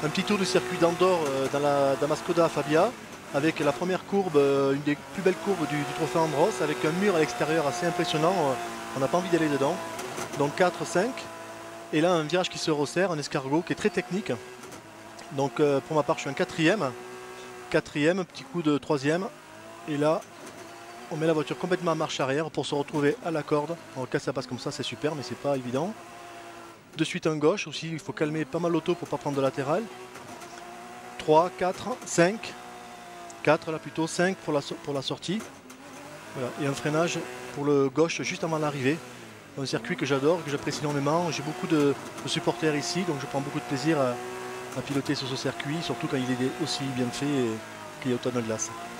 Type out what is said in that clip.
un petit tour du circuit d'Andorre dans la Damascoda Fabia, avec la première courbe, une des plus belles courbes du trophée Andros, avec un mur à l'extérieur assez impressionnant. On n'a pas envie d'aller dedans. Donc 4, 5. Et là, un virage qui se resserre, un escargot qui est très technique. Donc pour ma part, je suis un quatrième. Quatrième, petit coup de troisième. Et là, on met la voiture complètement en marche arrière pour se retrouver à la corde. Alors, quand ça passe comme ça, c'est super, mais c'est pas évident. De suite un gauche aussi, il faut calmer pas mal l'auto pour pas prendre de latéral. 3, 4, 5. 4 là plutôt, 5 pour la sortie. Voilà. Et un freinage pour le gauche juste avant l'arrivée. Un circuit que j'adore, que j'apprécie énormément. J'ai beaucoup de supporters ici, donc je prends beaucoup de plaisir à piloter sur ce circuit, surtout quand il est aussi bien fait et qu'il y a autant de glace.